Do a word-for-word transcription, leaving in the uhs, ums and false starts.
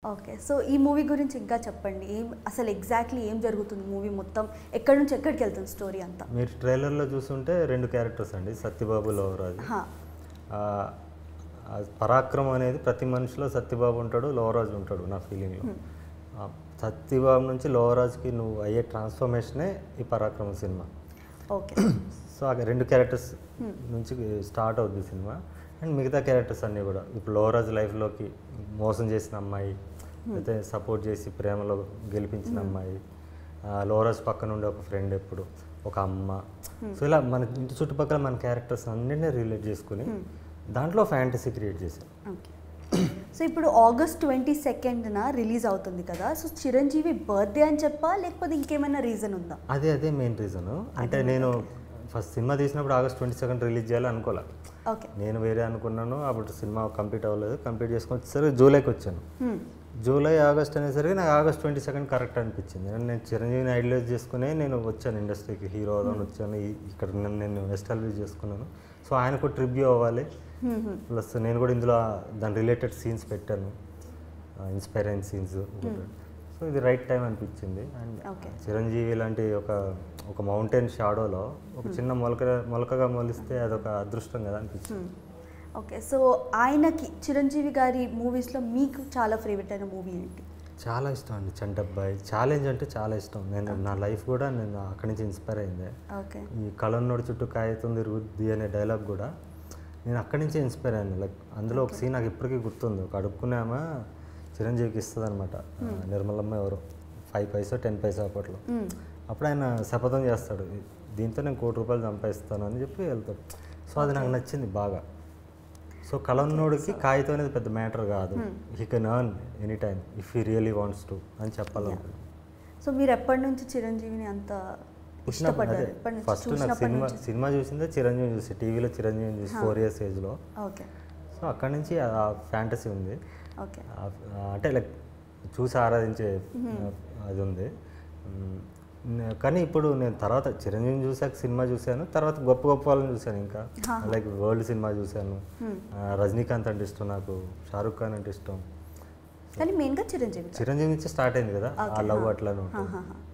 Okay. So ఈ movie గురించి ఇంకా చెప్పండి. ఏం అసలు ఎగ్జాక్ట్లీ ఏం జరుగుతుంది మూవీ మొత్తం? ఎక్కడి నుంచి ఎక్కడికి వెళ్తుంది స్టోరీ అంతా? మీరు ట్రైలర్లో చూస్తుంటే రెండు క్యారెక్టర్స్ అండి, సత్యబాబు లోవరాజు. పరాక్రమం అనేది ప్రతి మనిషిలో సత్యబాబు ఉంటాడు, లోవరాజు ఉంటాడు నా ఫీలింగ్లో. సత్యబాబు నుంచి లోవరాజుకి నువ్వు అయ్యే ట్రాన్స్ఫర్మేషనే ఈ పరాక్రమం సినిమా. ఓకే. సో ఆ రెండు క్యారెక్టర్స్ నుంచి స్టార్ట్ అవుద్ది సినిమా. అండ్ మిగతా క్యారెక్టర్స్ అన్నీ కూడా ఇప్పుడు లోవరాజు లైఫ్లోకి మోసం చేసిన అమ్మాయి, అయితే సపోర్ట్ చేసి ప్రేమలో గెలిపించిన అమ్మాయి, లోవరాజు పక్కన ఉండే ఒక ఫ్రెండ్, ఎప్పుడు ఒక అమ్మ. సో ఇలా మన ఇంటి చుట్టుపక్కల మన క్యారెక్టర్స్ అన్నింటినీ రిలేట్ చేసుకుని దాంట్లో ఫ్యాంటసీ క్రియేట్ చేశారు. ఓకే. సో ఇప్పుడు ఆగస్ట్ ట్వంటీ సెకండ్న రిలీజ్ అవుతుంది కదా, సో చిరంజీవి బర్త్డే అని చెప్పా లేకపోతే ఇంకేమైనా రీజన్ ఉందా? అదే అదే మెయిన్ రీజను. అంటే నేను ఫస్ట్ సినిమా తీసినప్పుడు ఆగస్ట్ ట్వంటీ సెకండ్ రిలీజ్ చేయాలి అనుకోలే. ఓకే. నేను వేరే అనుకున్నాను. అప్పుడు సినిమా కంప్లీట్ అవ్వలేదు. కంప్లీట్ చేసుకొని వచ్చేసరికి జూలైకి వచ్చాను. జూలై ఆగస్ట్ అనేసరికి నాకు ఆగస్ట్ ట్వంటీ సెకండ్ కరెక్ట్ అనిపించింది. నేను చిరంజీవిని ఐడియలైజ్ చేసుకునే నేను వచ్చాను ఇండస్ట్రీకి, హీరో అవుదామని వచ్చాను. ఇక్కడ నేను ఎస్టాబ్లిష్ చేసుకున్నాను. సో ఆయనకు ట్రిబ్యూ అవ్వాలి, ప్లస్ నేను కూడా ఇందులో దాని రిలేటెడ్ సీన్స్ పెట్టాను, ఇన్స్పైర్ అయిన సీన్స్. సో ఇది రైట్ టైం అనిపించింది. అండ్ చిరంజీవి లాంటి ఒక ఒక మౌంటైన్ షాడోలో ఒక చిన్న మొలక మొలకగా మొలిస్తే అదొక అదృష్టం కదా అనిపించింది. ఓకే. సో ఆయనకి చిరంజీవి గారి మూవీస్లో మీకు చాలా ఫేవరెట్ అయిన మూవీ ఏంటి? చాలా ఇష్టం అండి చంటబ్బాయి. ఛాలెంజ్ అంటే చాలా ఇష్టం. నేను నా లైఫ్ కూడా నేను అక్కడి నుంచి ఇన్స్పైర్ అయింది. ఓకే. ఈ కళన్నోడి చుట్టూ కాగితం తిరుగుద్ది అనే డైలాగ్ కూడా నేను అక్కడి నుంచే ఇన్స్పైర్ అయ్యాను. లైక్ అందులో ఒక సీన్ నాకు ఇప్పటికీ గుర్తుంది. ఒక అడుక్కునేమో చిరంజీవికి ఇస్తుంది అనమాట, నిర్మలమ్మ ఎవరు, ఫైవ్ పైసా టెన్ పైసా అప్పట్లో. అప్పుడు ఆయన శపథం చేస్తాడు, దీంతో నేను కోటి రూపాయలు సంపాదిస్తాను అని చెప్పి వెళ్తాడు. సో అది నాకు నచ్చింది బాగా. సో కళన్నోడికి కాగితం అనేది పెద్ద మ్యాటర్ కాదు, he can earn any time if he really wants to అని చెప్పాలనుకుంటున్నాను. సో మీరు ఎప్పటి నుంచి చిరంజీవిని అంత ఇష్టపడ్డారు? ఫస్ట్ నాకు సినిమా సినిమా చూసిందే చిరంజీవి చూసి, టీవీలో చిరంజీవి చూసి ఫోర్ ఇయర్స్ ఏజ్లో. ఓకే. సో అక్కడి నుంచి ఆ ఫ్యాంటసీ ఉంది. ఓకే. అంటే లైక్ చూసి ఆరాధించే అది ఉంది. కానీ ఇప్పుడు నేను తర్వాత చిరంజీవిని చూసాక సినిమా చూశాను, తర్వాత గొప్ప గొప్ప వాళ్ళని చూశాను. ఇంకా లైక్ వరల్డ్ సినిమా చూశాను. రజనీకాంత్ అంటే ఇష్టం నాకు, షారుఖ్ ఖాన్ అంటే ఇష్టం. కానీ మెయిన్గా చిరంజీవి చిరంజీవి నుంచి స్టార్ట్ అయింది కదా ఆ లవ్ అట్లా.